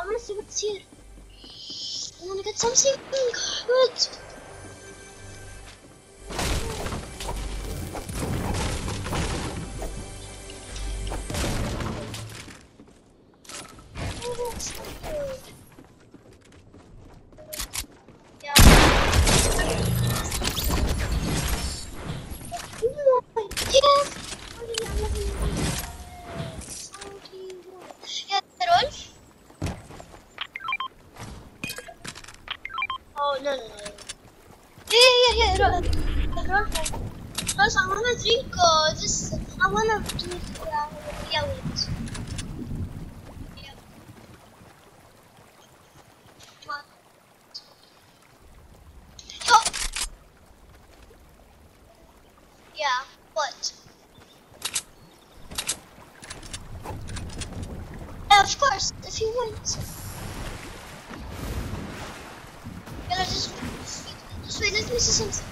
I wanna see what's here. I wanna get something good. Oh no. Yeah. Because I wanna drink this. I wanna drink. Yeah, wait. Yeah. What? Oh. Yeah. What? Yeah, of course. If you want. Yeah, just wait. Let me see something.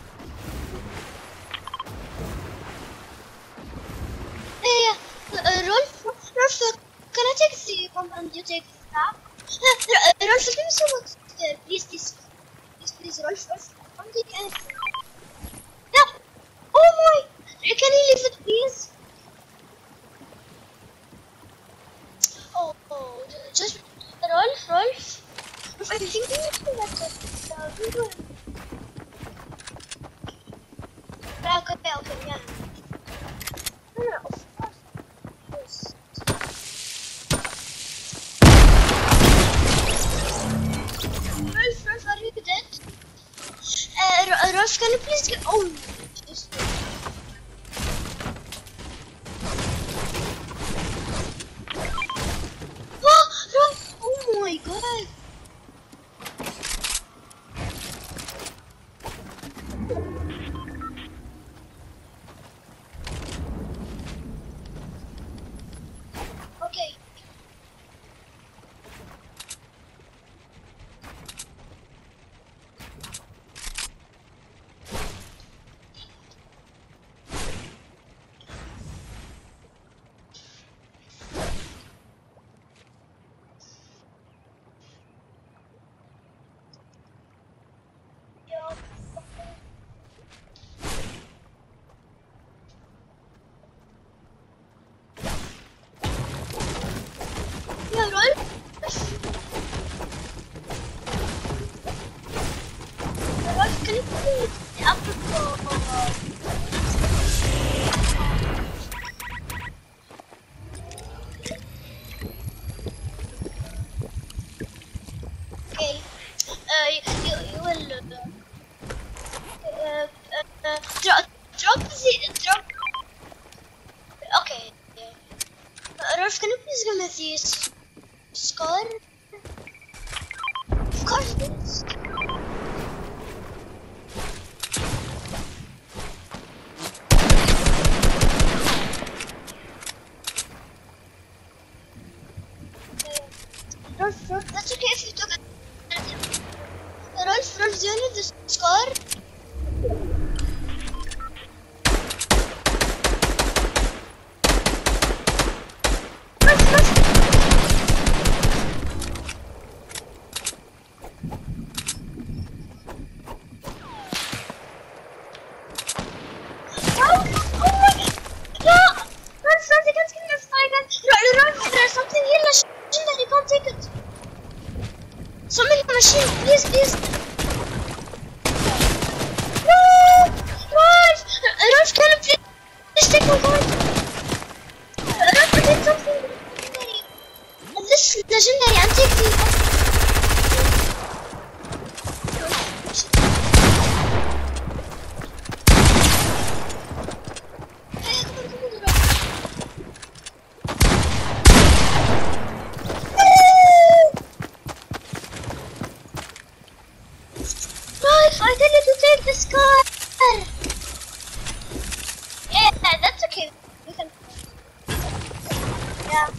Yeah. Rolf, can I take the bomb and you take the tap? Rolf, let me see what's there. Please, Rolf. Don't take anything. Yeah. Oh my! Can you leave it, please? Oh, just Rolf. I think we need to let it. Okay, yeah. No, of course. Yes. Rolf, are you dead? Rolf, can you please get? Oh, just. Rolf! Oh my God! Okay. Yeah, Rolf. Rolf, can you please up Okay. You will drop. Okay. Rolf, can you please give me this scar? Of course, please. Rolf, that's okay if you took it. Rolf, do you need the scar? There's something here, machine that you can't take it. Something in the machine, please. No! Rolf, can you please take my card? Rolf, I did something legendary. And this legendary, and take the... I tell you to take this car. Yeah, that's okay. We can. Yeah.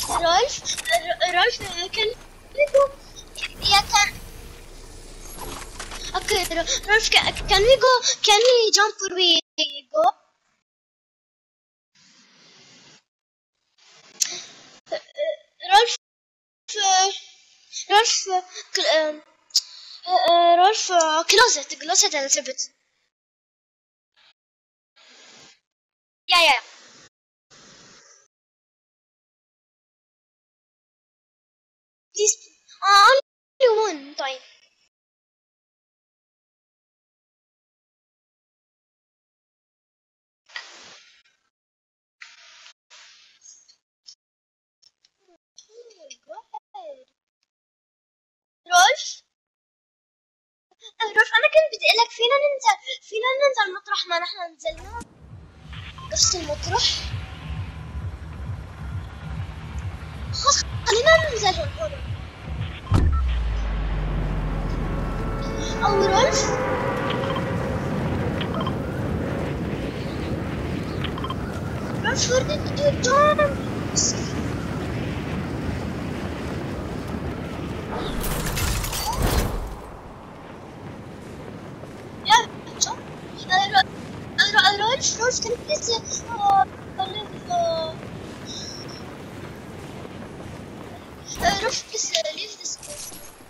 Rolf, can we go? Yeah, okay, Rolf, can we go? Can we jump where we go? Rolf, Rolf, Rolf, close it a little bit. Yeah. Please, only one time. Oh my God. رولف رولف انا كنت بدي اقول لك فينا ننزل مطرح ما نحن نزلنا نفس المطرح خلص خلينا ننزل هون او رولف where did you jump? Rolf, can you please Rolf, please leave this place.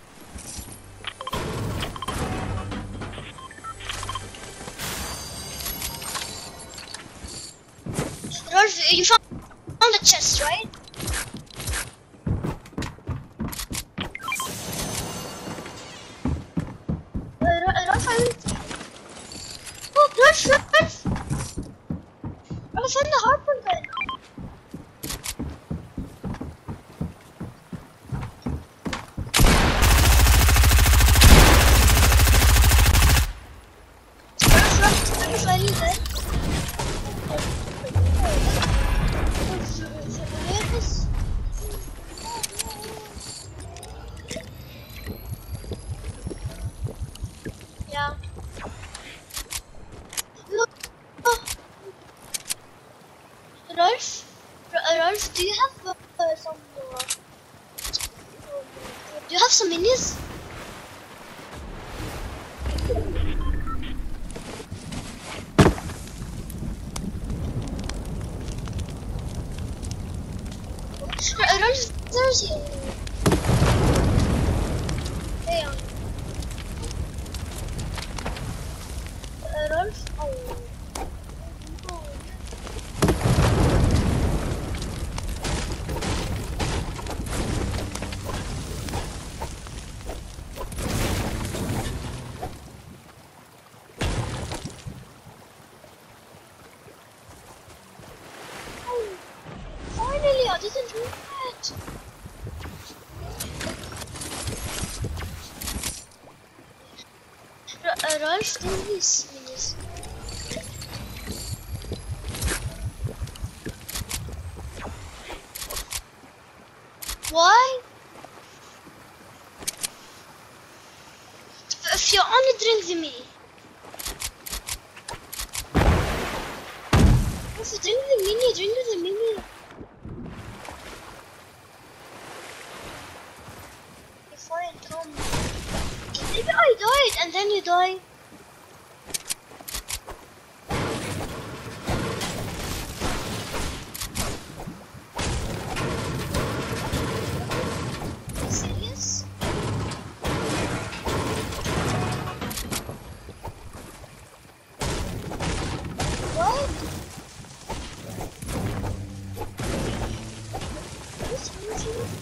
Rolf, you found the chest, right? Rolf, Rolf! I found the harpoon gun. Rolf, are you there? Yeah. Look. Rolf, do you have some? Do you have some minis? Rolf, there's you. Hey, Rolf. Oh. Finally, I didn't do that. Rolf, take these minis. Why? If you only drink the mini. If you drink the mini. Fine, come. Maybe I died and then you die. Are you serious? What? Are you serious?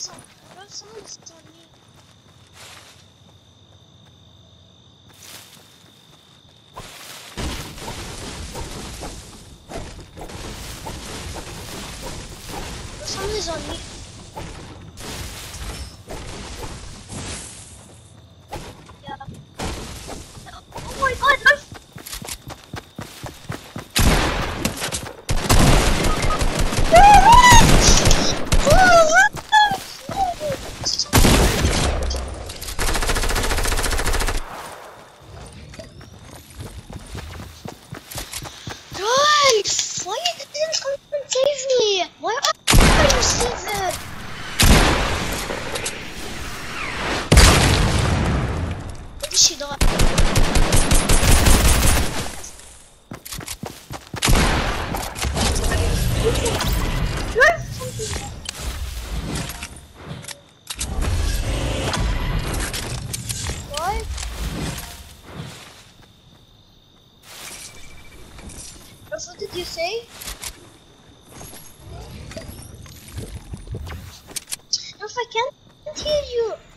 someone is on me. Someone is on me. Yeah. Oh my god, Rolf, why you didn't come and save me? Why are you still there? Where did she die? What? What did you say? If I can't hear you.